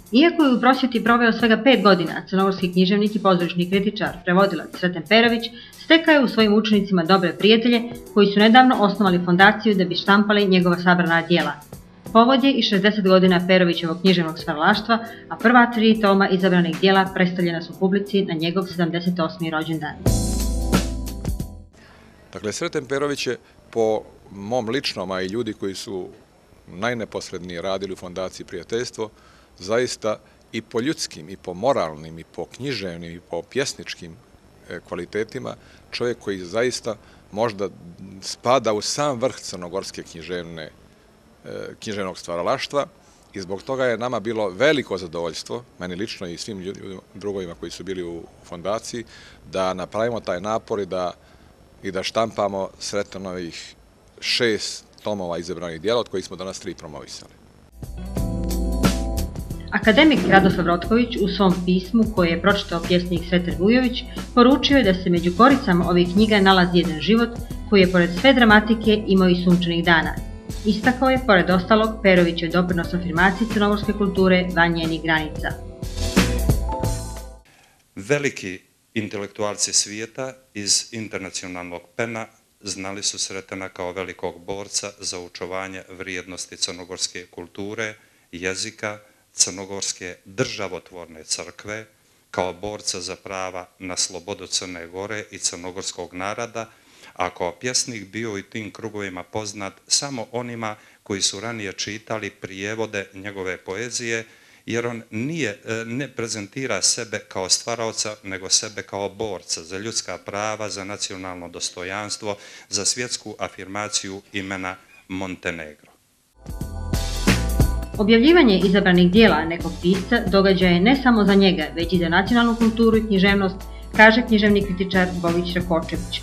Iako je u prosvjeti proveo svega 5 godina, crnogorski književnik i pozorišni kritičar, prevodilac Sreten Perović stekao je u svojim učenicima dobre prijatelje koji su nedavno osnovali fondaciju da bi štampali njegova sabrana djela. Povod je i 60 godina Perovićevog književnog stvaralaštva, a prva 3 toma izabranih djela predstavljena su publici na njegov 78. rođendan. Dakle, Sreten Perović je po mom ličnom, a i ljudi koji su najneposrednije radili u Fondaciji Prijateljstvo, zaista i po ljudskim, i po moralnim, i po književnim, i po pjesničkim kvalitetima, čovjek koji zaista možda spada u sam vrh crnogorske književnog stvaralaštva i zbog toga je nama bilo veliko zadovoljstvo, meni lično i svim drugovima koji su bili u fondaciji, da napravimo taj napor i da štampamo Sretenovih 6 tomova izabranih djela, od kojih smo danas 3 promovisali. Akademik Radoslav Rotković u svom pismu koje je pročitao pjesnik Sreten Vujović poručio je da se među koricama ovih knjiga nalazi jedan život koji je pored sve dramatike imao i sunčanih dana. Istakao je, pored ostalog, Perovićev doprinos afirmaciji crnogorske kulture van njenih granica. Veliki intelektualci svijeta iz internacionalnog pena znali su Sretena kao velikog borca za očuvanje vrijednosti crnogorske kulture, jezika, crnogorske državotvorne crkve, kao borca za prava na slobodu Crne Gore i crnogorskog naroda, a kao pjesnik bio i tim krugovima poznat samo onima koji su ranije čitali prijevode njegove poezije, jer on ne prezentira sebe kao stvaraoca, nego sebe kao borca za ljudska prava, za nacionalno dostojanstvo, za svjetsku afirmaciju imena Montenegro. Objavljivanje izabranih djela nekog pisca događaj je ne samo za njega, već i za nacionalnu kulturu i književnost, kaže književni kritičar Bogić Rakočević.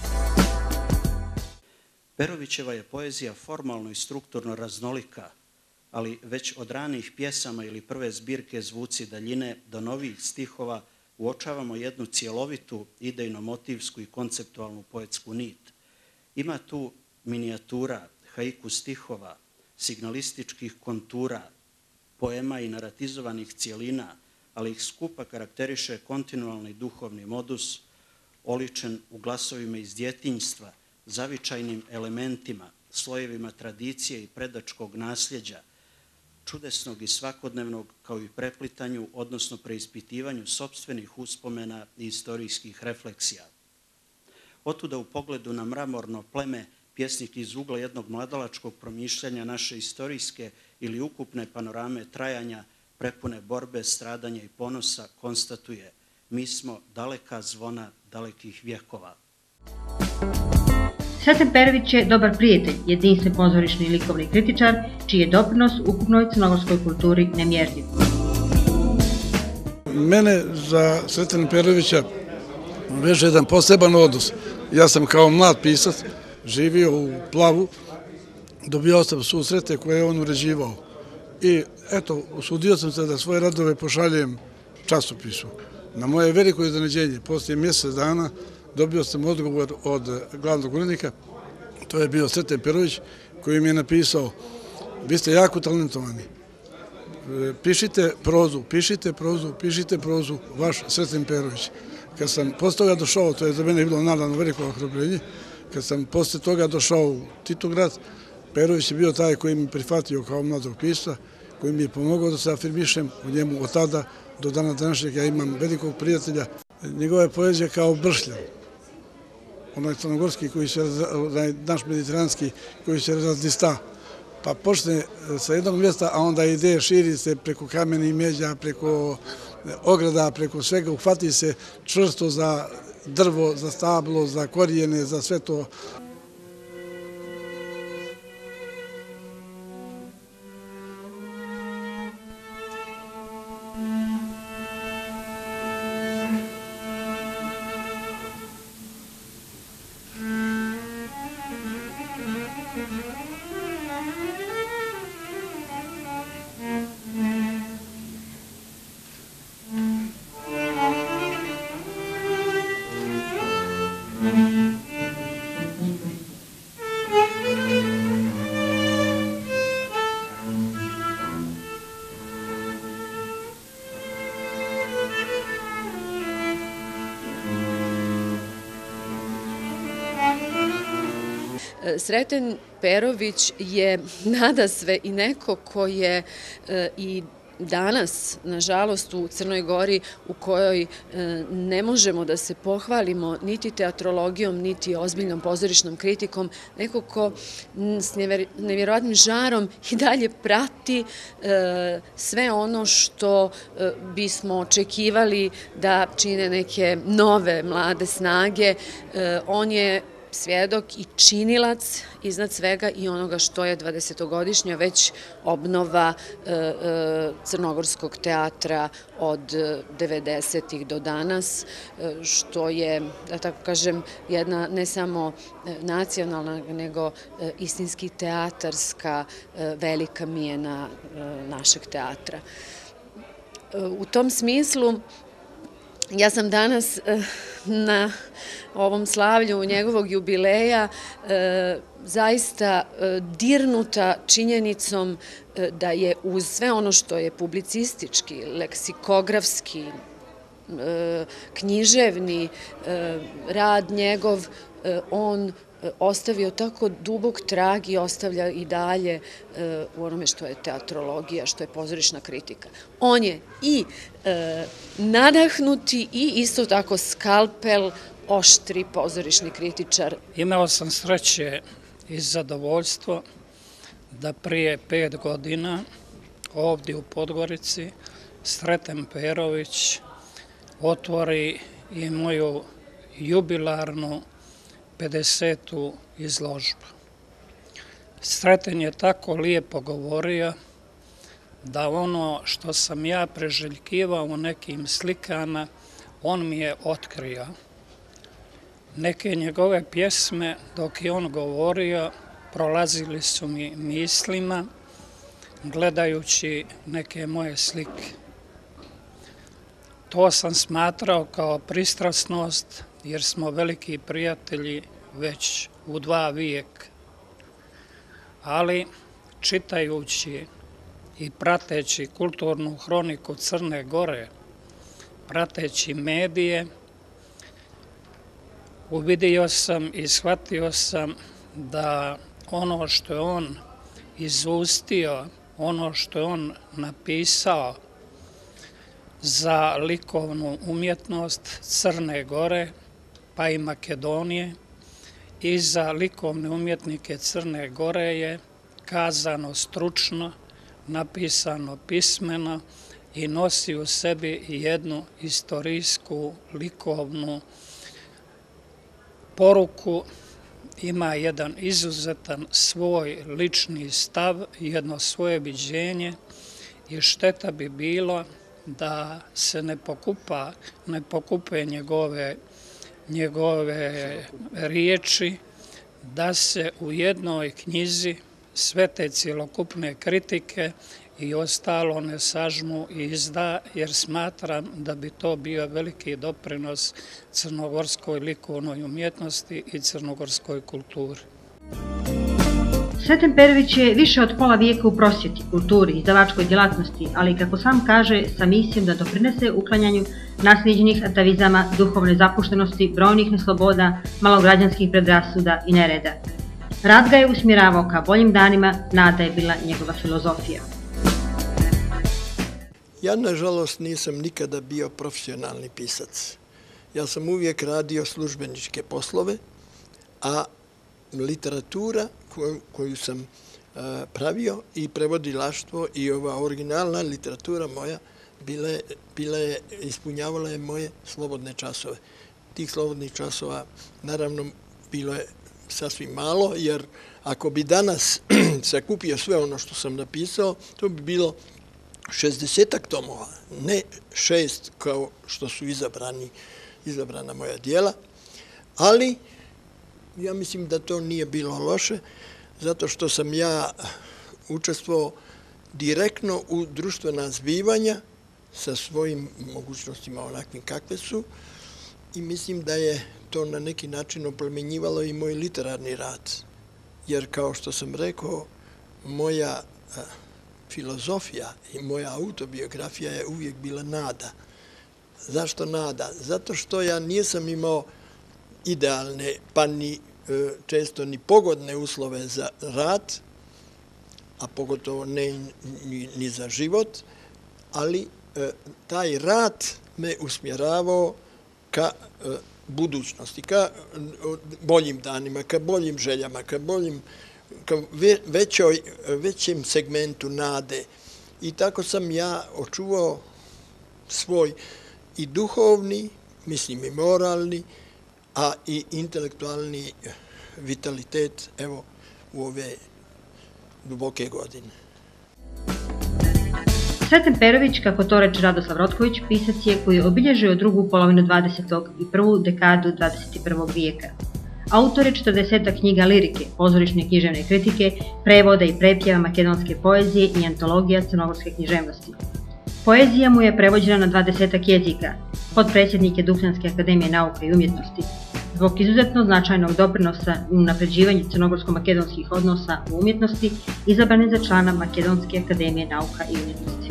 Perovićeva je poezija formalno i strukturno raznolika, ali već od ranih pjesama ili prve zbirke Zvuci daljine do novih stihova uočavamo jednu cjelovitu, idejno-motivsku i konceptualnu poetsku nit. Ima tu minijatura, haiku stihova, signalističkih kontura, poema i naratizovanih cijelina, ali ih skupa karakteriše kontinualni duhovni modus, oličen u glasovima iz djetinjstva, zavičajnim elementima, slojevima tradicije i predačkog nasljeđa, čudesnog i svakodnevnog, kao i preplitanju, odnosno preispitivanju sopstvenih uspomena i istorijskih refleksija. Otuda u pogledu na mramorno pleme pjesnik iz ugla jednog mladalačkog promišljanja naše istorijske ili ukupne panorame trajanja, prepune borbe, stradanja i ponosa, konstatuje: mi smo daleka zvona dalekih vjekova. Sreten Perović je dobar prijatelj, jedinstven pozorišni i likovni kritičar, čiji je doprinos ukupnoj crnogorskoj kulturi nemjerljiv. Mene za Sretena Perovića veže jedan poseban odnos. Ja sam kao mlad pisac živio u Plavu, dobio sam susrete koje je on uređivao. I eto, usudio sam se da svoje radove pošaljem časopisu. Na moje veliko iznenađenje, poslije mjesec dana, dobio sam odgovor od glavnog urednika, to je bio Sreten Perović, koji mi je napisao: vi ste jako talentovani, pišite prozu, pišite prozu, pišite prozu, vaš Sreten Perović. Kad sam posle toga došao, to je za mene bilo naravno veliko ohrabrenje, kad sam posle toga došao u Titograd, Perović je bio taj koji mi prihvatio kao mladog pisca, koji mi je pomogao da se afirmišem u njemu. Od tada do dana današnjeg ja imam velikog prijatelja. Njegova je poezija kao bršljan, onaj crnogorski, naš mediteranski, koji se razdista. Pa počne sa jednog mjesta, a onda ide, širi se preko kamenih međa, preko ograda, preko svega, uhvati se čvrsto za drvo, za stablo, za korijene, za sve to. Sreten Perović je nadasve i neko ko je i danas, nažalost, u Crnoj Gori, u kojoj ne možemo da se pohvalimo niti teatrologijom, niti ozbiljnom pozorišnom kritikom, neko ko s nevjerovatnim žarom i dalje prati sve ono što bismo očekivali da čine neke nove mlade snage. On je svjedok i činilac iznad svega i onoga što je 20-godišnja već obnova crnogorskog teatra od 90-ih do danas, što je, da tako kažem, jedna ne samo nacionalna, nego istinski teatarska velika mijena našeg teatra. U tom smislu, ja sam danas na ovom slavlju njegovog jubileja zaista dirnuta činjenicom da je uz sve ono što je publicistički, leksikografski, književni rad njegov, on ostavio tako dubok trag i ostavlja i dalje u onome što je teatrologija, što je pozorišna kritika. On je i nadahnuti i isto tako skalpel, oštri pozorišni kritičar. Imao sam sreće i zadovoljstvo da prije 5 godina ovdje u Podgorici Sreten Perović otvori i moju jubilarnu 50. izložbu. Sreten je tako lijepo govorio da ono što sam ja preželjkivao u nekim slikama, on mi je otkrio. Neke njegove pjesme, dok je on govorio, prolazili su mi mislima, gledajući neke moje slike. To sam smatrao kao pristrasnost, jer smo veliki prijatelji već u 2 vijeka. Ali, čitajući i prateći kulturnu hroniku Crne Gore, prateći medije, uvidio sam i shvatio sam da ono što je on izustio, ono što je on napisao za likovnu umjetnost Crne Gore, pa i Makedonije, i za likovne umjetnike Crne Gore je kazano stručno, napisano pismeno i nosi u sebi jednu istorijsku likovnu poruku, ima jedan izuzetan svoj lični stav, jedno svoje viđenje i šteta bi bilo da se ne pokupe njegove riječi, da se u jednoj knjizi sve te cjelokupne kritike i ostalo ne sažmu i izda, jer smatram da bi to bio veliki doprinos crnogorskoj likovnoj umjetnosti i crnogorskoj kulturi. Sreten Perović je više od pola vijeka u prosvjeti, kulturi, izdavačkoj djelatnosti, ali kako sam kaže, sa misijom da doprinese uklanjanju naslijeđenih atavizama, duhovne zapuštenosti, brojnih nesloboda, malograđanskih predrasuda i nereda. Rad ga je usmjeravao ka boljim danima, nada je bila njegova filozofija. Ja, nažalost, nisam nikada bio profesionalni pisac. Ja sam uvijek radio službeničke poslove, a literatura koju sam pravio i prevodilaštvo i ova originalna literatura moja ispunjavala je moje slobodne časove. Tih slobodnih časova, naravno, bilo je sasvim malo, jer ako bi danas sakupio sve ono što sam napisao, to bi bilo 60 tomova, ne 6 kao što su izabrana moja dijela, ali ja mislim da to nije bilo loše, zato što sam ja učestvovao direktno u društvena zbivanja sa svojim mogućnostima onakvim kakve su i mislim da je to na neki način oplemenjivalo i moj literarni rad. Jer kao što sam rekao, moja filozofija i moja autobiografija je uvijek bila nada. Zašto nada? Zato što ja nisam imao idealne pa ni često ni pogodne uslove za rad, a pogotovo ne ni za život, ali taj rad me usmjeravao ka budućnosti, ka boljim danima, ka boljim željama, ka većem segmentu nade. I tako sam ja očuvao svoj i duhovni, mislim i moralni, a i intelektualni vitalitet, evo, u ove duboke godine. Sreten Perović, kako to reče Radoslav Rotković, pisac je koji je obilježio drugu polovinu 20. i prvu dekadu 21. vijeka. Autor je 40 knjiga lirike, pozorišne i književne kritike, prevoda i prepjeva makedonske poezije i antologija crnogorske književnosti. Poezija mu je prevođena na 20 jezika, potpredsjednik je Dukljanske akademije nauka i umjetnosti. Zbog izuzetno značajnog doprinosa u unapređivanju crnogorsko-makedonskih odnosa u umjetnosti, izabran je za člana Makedonske akademije nauka i umjetnosti.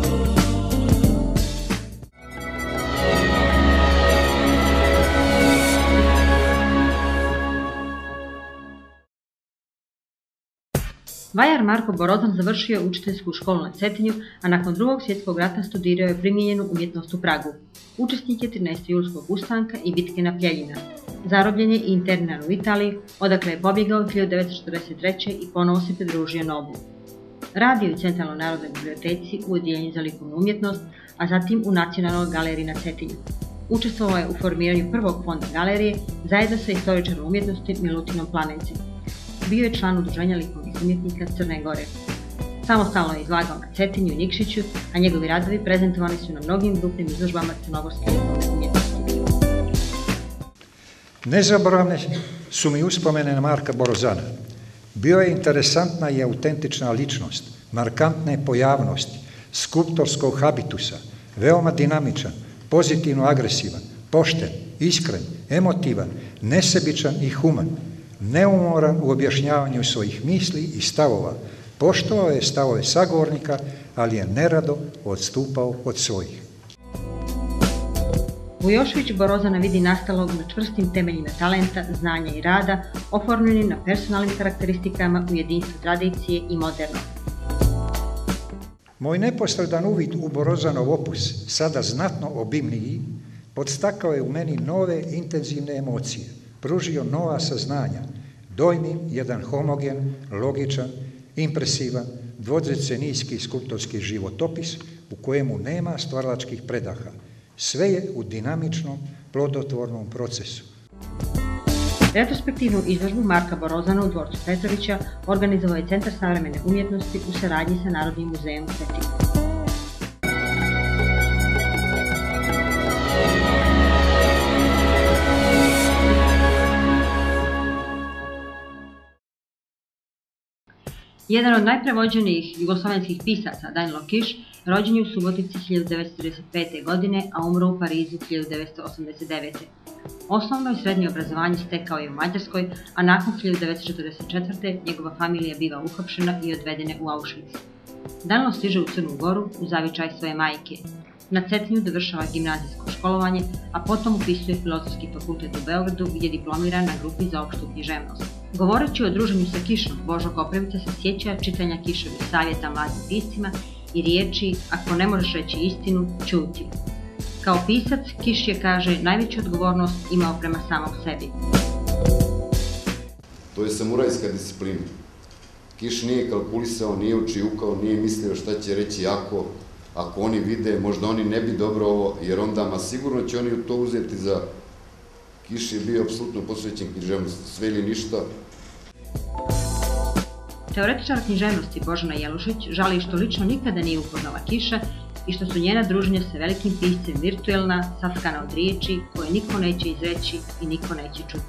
Vajar Marko Borozan završio je učiteljsku školu na Cetinju, a nakon Drugog svjetskog rata studirao je primijenjenu umjetnost u Pragu. Učesnik je 13. julskog ustanka i bitke na Pljeljina. Zarobljen je i interniran u Italiji, odakle je pobjegao 1943. i ponovo se pridružio NOB-u. Radio u Centralnoj narodnoj biblioteci u Odjeljenju za likovnu umjetnost, a zatim u Nacionalnoj galeriji na Cetinju. Učestvovao je u formiranju prvog fonda galerije zajedno sa istoričarom umjetnosti Milutinom Planencem. Bio je član Udruženja likovnih umjetnika Crne Gore. Samostalno je izlagao na Cetinju i Nikšiću, a njegovi radovi prezentovani su na mnogim grupnim izložbama crnogorske likovne umjetnosti. Nezaboravne su mi uspomene na Marka Borozana. Bio je interesantna i autentična ličnost, markantne pojavnosti, skulptorskog habitusa, veoma dinamičan, pozitivno agresivan, pošten, iskren, emotivan, nesebičan i human, neumoran u objašnjavanju svojih misli i stavova, poštovao je stavove sagovornika, ali je nerado odstupao od svojih. Vujošević Borozana vidi nastalog na čvrstim temeljima talenta, znanja i rada, oformljenim na personalnim karakteristikama u jedinstvu tradicije i modernog. Moj neposredan uvid u Borozanov opus, sada znatno obimniji, podstakao je u meni nove intenzivne emocije, pružio nova saznanja, dojmim jedan homogen, logičan, impresivan, dvodecenijski skulptorski životopis u kojemu nema stvaralačkih predaha. Sve je u dinamičnom, plodotvornom procesu. Retrospektivnu izložbu Marka Borozana u dvorcu Petrovića organizovao je Centar savremene umjetnosti u saradnji sa Narodnim muzejom u Cetinu. Jedan od najprevođenijih jugoslovenskih pisaca, Danilo Kiš, rođen je u Subotici 1935. godine, a umro u Parizu 1989. Osnovno i srednje obrazovanje stekao je u Mađarskoj, a nakon 1944. njegova familija biva uhapšena i odvedena u Auschwitz. Danilo stiže u Crnu Goru u zavičaj svoje majke. Na Cetinju dovršava gimnazijsko školovanje, a potom upisuje Filozofski fakultet u Beogradu gdje diplomira na grupi za opštu književnost. Govoreći o druženju sa Kišom, Božo Koprivica se sjeća čitanja Kišovih savjeta mladim piscima i riječi "Ako ne možeš reći istinu, ćuti". Kao pisac, Kiš je, kaže, najveću odgovornost imao prema samom sebi. To je samurajska disciplina. Kiš nije kalkulisao, nije učijukao, nije mislio šta će reći ako oni vide, možda oni ne bi dobro ovo, jer onda sigurno će oni to uzeti za... Kiš je bio apsolutno posvećen književnosti, sve ili ništa. Teoretičar književnosti Božena Jelušić žali što lično nikada nije upoznala Kiša i što su njena druženja sa velikim piscem virtuelna, satkana od riječi koje niko neće izreći i niko neće čuti.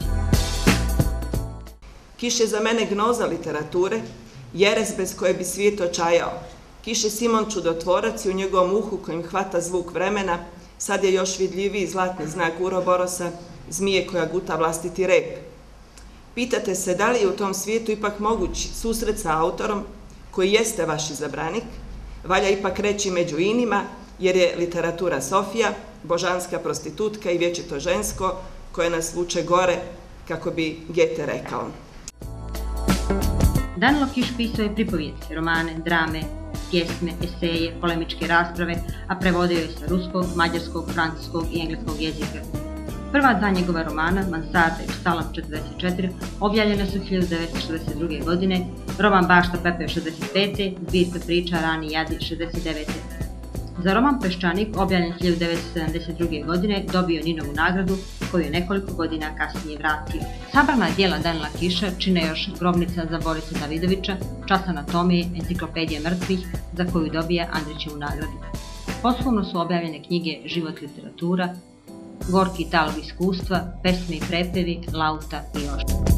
Kiš je za mene gnoza literature, jeres bez koje bi svijet očajao. Kiš je Simon čudotvorac i u njegovom uhu kojim hvata zvuk vremena, sad je još vidljiviji zlatni znak Uroborosa, zmije koja guta vlastiti rep. Pitate se da li je u tom svijetu ipak moguć susret sa autorom koji jeste vaš izabranik, valja ipak reći među inima, jer je literatura Sofija, božanska prostitutka i vječito žensko, koje nas vuče gore, kako bi Goethe rekao. Danilo Kiš pisao je pripovijesti, romane, drame, pjesme, eseje, polemičke rasprave, a prevodio je sa ruskog, mađarskog, francuskog i engleskog jezika. Prva dva njegova romana, Mansarda i Psalam 44, objavljene su 1962. godine, roman Bašta Pepeo 65. zbirka priča Rani Jadi 69. Za roman Peščanik, objavljen 1972. godine, dobio Ninovu nagradu, koju je nekoliko godina kasnije vratio. Sabrana djela Danila Kiša čine još Grobnica za Borisa Davidovića, Čas anatomije, Enciklopedija mrtvih, za koju dobija Andrićevu nagradu. Posthumno su objavljene knjige Život literatura, Gorki talovi iskustva, Pesme i prepevi, Lauta i još.